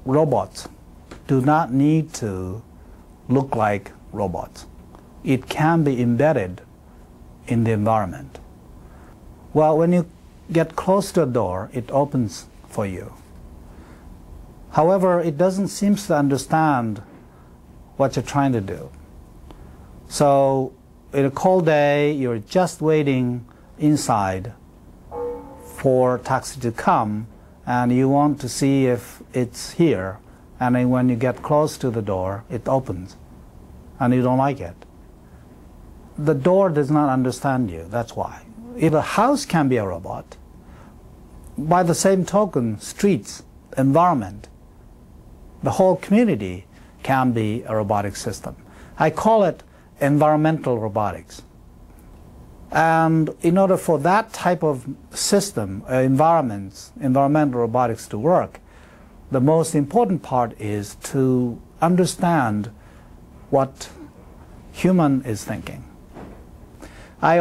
robots do not need to look like robots. It can be embedded in the environment. Well, when you get close to a door, it opens for you. However, it doesn't seem to understand what you're trying to do. So, in a cold day, you're just waiting inside for a taxi to come, and you want to see if it's here, and then when you get close to the door, it opens, and you don't like it. The door does not understand you, that's why. If a house can be a robot, by the same token, streets, environment, the whole community can be a robotic system. I call it environmental robotics. And in order for that type of system, environmental robotics to work, the most important part is to understand what human is thinking. I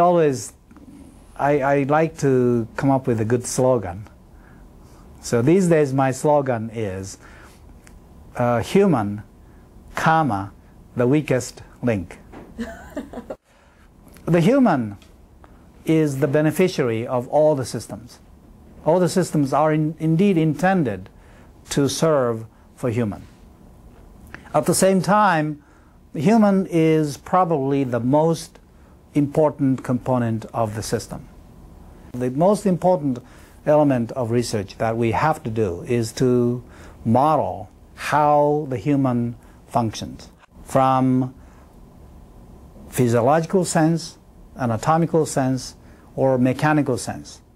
like to come up with a good slogan. So these days my slogan is human, comma, the weakest link. The human is the beneficiary of all the systems. All the systems are indeed intended to serve for human. At the same time, the human is probably the most important component of the system. The most important element of research that we have to do is to model how the human functions from physiological sense, anatomical sense, or mechanical sense.